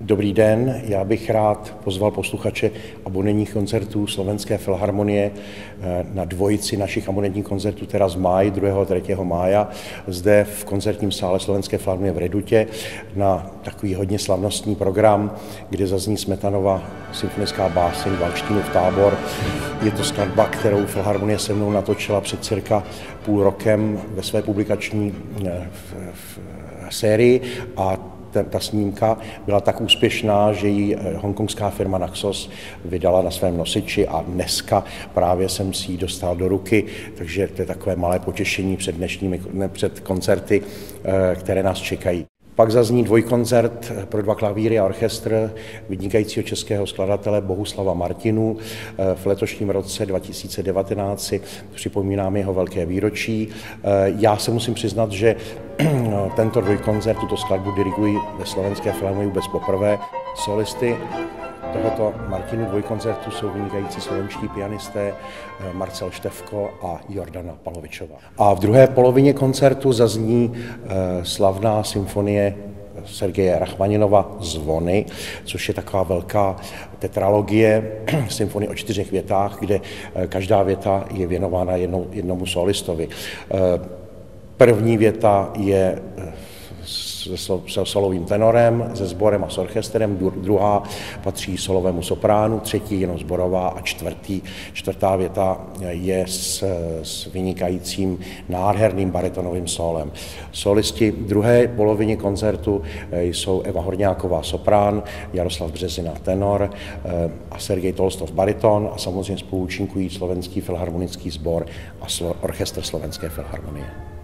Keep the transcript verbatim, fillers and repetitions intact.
Dobrý den, já bych rád pozval posluchače abonentních koncertů Slovenské filharmonie na dvojici našich abonentních koncertů, teda z máje, druhého a třetího mája, zde v koncertním sále Slovenské filharmonie v Redutě na takový hodně slavnostní program, kde zazní Smetanova symfonická báseň Valštínův tábor. Je to skladba, kterou Filharmonie se mnou natočila před cirka půl rokem ve své publikační v, v, sérii a ta snímka byla tak úspěšná, že ji hongkongská firma Naxos vydala na svém nosiči a dneska právě jsem si ji dostal do ruky, takže to je takové malé potěšení před dnešními před koncerty, které nás čekají. Pak zazní dvojkoncert pro dva klavíry a orchestr vynikajícího českého skladatele Bohuslava Martinů. V letošním roce dva tisíce devatenáct si připomínáme jeho velké výročí. Já se musím přiznat, že tento dvojkoncert, tuto skladbu diriguji ve Slovenské filharmonii vůbec poprvé. Solisty tohoto Martinů dvojkoncertu jsou vynikající slovenští pianisté Marcel Štefko a Jordana Palovičová. A v druhé polovině koncertu zazní slavná symfonie Sergeje Rachmaninova Zvony, což je taková velká tetralogie, symfonie o čtyřech větách, kde každá věta je věnována jednou, jednomu solistovi. První věta je se solovým tenorem, se sborem a s orchestrem, druhá patří solovému sopránu, třetí jenom sborová a čtvrtý, čtvrtá věta je s, s vynikajícím nádherným baritonovým solem. Solisti druhé polovině koncertu jsou Eva Horňáková soprán, Jaroslav Březina tenor a Sergej Tolstov bariton a samozřejmě spoluúčinkují Slovenský filharmonický sbor a orchestr Slovenské filharmonie.